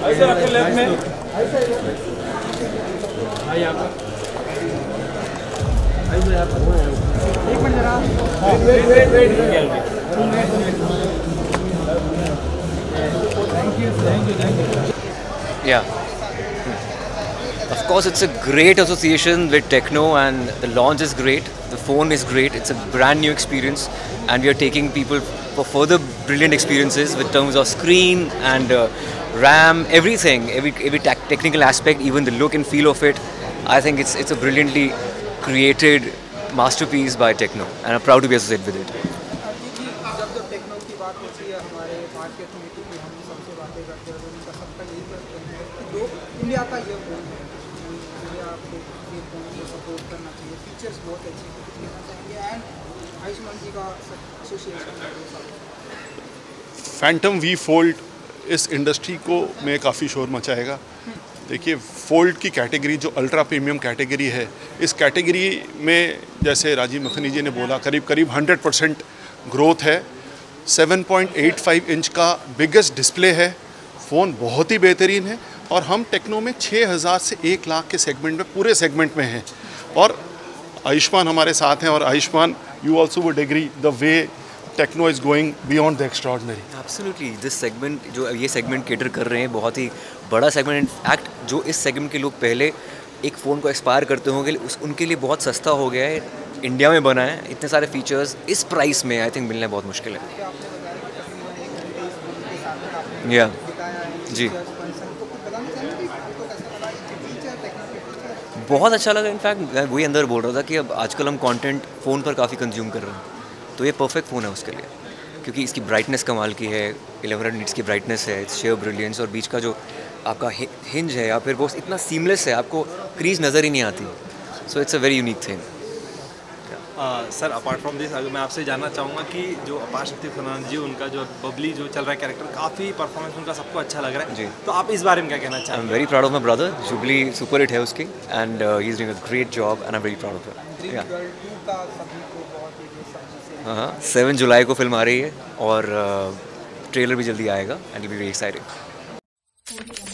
ऐसे आपके लेफ्ट में भाई यहाँ पर ऐसे यहाँ पर एक मिनट जरा wait thank you Yeah. Of course, it's a great association with Techno, and the launch is great. The phone is great. It's a brand new experience, and we are taking people for further brilliant experiences with terms of screen and RAM, everything, every technical aspect, even the look and feel of it. I think it's a brilliantly created masterpiece by Techno, and I'm proud to be associated with it. जब Tecno की बात होती है हमारे market में, क्योंकि हम सबसे बातें करते हैं तो उनका सबका यही करते हैं कि जो इंडिया का ये फोन है, इंडिया को ये फोन को सपोर्ट करना चाहिए, फीचर्स बहुत अच्छे हैं, कुछ कहना चाहेंगे एंड आयुष्मान जी का एसोसिएशन फैंटम वी फोल्ड इस इंडस्ट्री को में काफ़ी शोर मचाएगा। देखिए, फोल्ड की कैटेगरी जो अल्ट्रा प्रीमियम कैटेगरी है, इस कैटेगरी में जैसे राजीव मखनी जी ने बोला करीब 100% ग्रोथ है। 7.85 इंच का बिगेस्ट डिस्प्ले है, फ़ोन बहुत ही बेहतरीन है और हम टेक्नो में 6000 से 1 लाख के सेगमेंट में, पूरे सेगमेंट में हैं। और आयुष्मान हमारे साथ हैं और Ayushmann, you also would agree the way Tecno is going beyond the extraordinary. Absolutely, this segment जो ये सेगमेंट केटर कर रहे हैं, बहुत ही बड़ा सेगमेंट। इनफैक्ट जो इस सेगमेंट के लोग पहले एक फ़ोन को एक्सपायर करते होंगे, उनके लिए बहुत सस्ता हो गया है, इंडिया में बना है। इतने सारे फीचर्स इस प्राइस में आई थिंक मिलना बहुत मुश्किल है। या जी, बहुत अच्छा लगा। इनफैक्ट मैं वही अंदर बोल रहा था कि अब आजकल हम कंटेंट फ़ोन पर काफ़ी कंज्यूम कर रहे हैं, तो ये परफेक्ट फ़ोन है उसके लिए, क्योंकि इसकी ब्राइटनेस कमाल की है, 1100 निट्स की ब्राइटनेस है, इट्स शेयर ब्रिलियंस, और बीच का जो आपका हिंज है या फिर वो इतना सीमलेस है, आपको क्रीज नज़र ही नहीं आती। So it's a very unique thing. Sir, apart from this अगर मैं आपसे जानना चाहूँगा कि जो अपार शक्ति फर्नांडिस जी, उनका जो बबली जो चल रहा है कैरेक्टर, काफ़ी परफॉर्मेंस उनका सबको अच्छा लग रहा है जी, तो आप इस बारे में क्या कहना आई एम चाहेंगे? Very proud of my brother. Jubilee super hit है उसकी, and he is doing a great job and I am very proud of him. हाँ, 7 जुलाई को फिल्म आ रही है और ट्रेलर भी जल्दी आएगा and will be very excited.